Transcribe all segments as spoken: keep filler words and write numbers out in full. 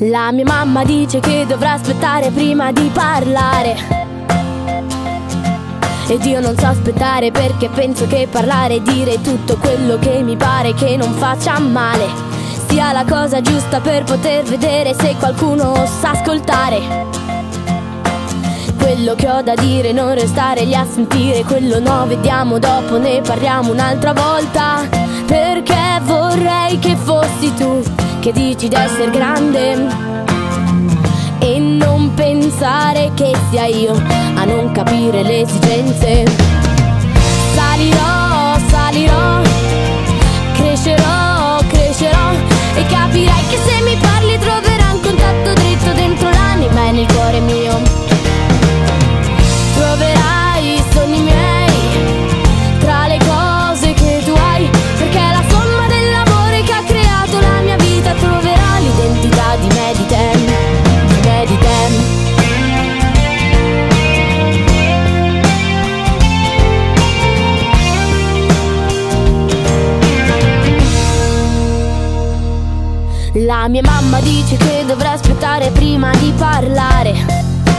La mia mamma dice che dovrà aspettare prima di parlare, ed io non so aspettare perché penso che parlare e dire tutto quello che mi pare che non faccia male sia la cosa giusta per poter vedere se qualcuno sa ascoltare quello che ho da dire, non restare lì a sentire quello no, vediamo dopo, ne parliamo un'altra volta, perché vorrei che fossi tu che dici d'essere grande e non pensare che sia io a non capire le esigenze. Salirò, salirò, crescerò, crescerò e capirai che se mi parli troverai un contatto dritto dentro l'anima e nel cuore mio. Troverai i sogni miei tra le cose che tu hai, perché la somma dell'amore che ha creato la mia vita troverà l'identità di me, di te, di me, di te. La mia mamma dice che dovrei aspettare prima di parlare,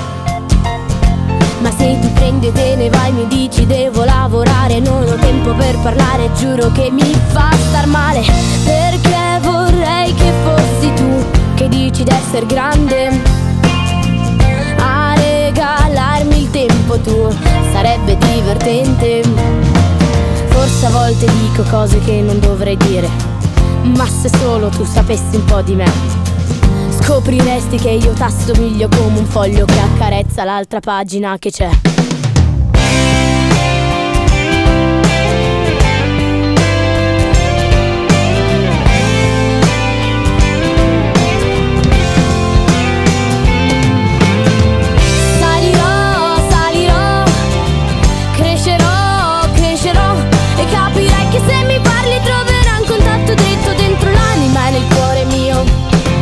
ma se ti prendi e te ne vai mi dici devo lavorare, non ho tempo per parlare, giuro che mi fa star male, perché vorrei che fossi tu che dici d'essere grande a regalarmi il tempo tuo, sarebbe divertente. Forse a volte dico cose che non dovrei dire, ma se solo tu sapessi un po' di me scopriresti che io t'assomiglio come un foglio che accarezza l'altra pagina che c'è. Salirò, salirò, crescerò, crescerò e capirai che se mi parli troverai un contatto dritto dentro l'anima e nel cuore mio.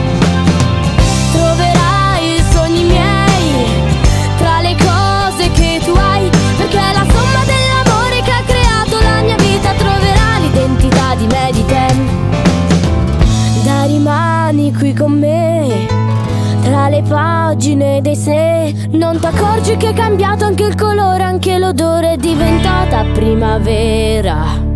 Troverai i sogni miei tra le cose che tu hai, perché la somma dell'amore che ha creato la mia vita troverà l'identità di me, di te. Da rimani qui con me tra le pagine dei sé, non t'accorgi che è cambiato anche il colore, anche l'odore è diventata primavera.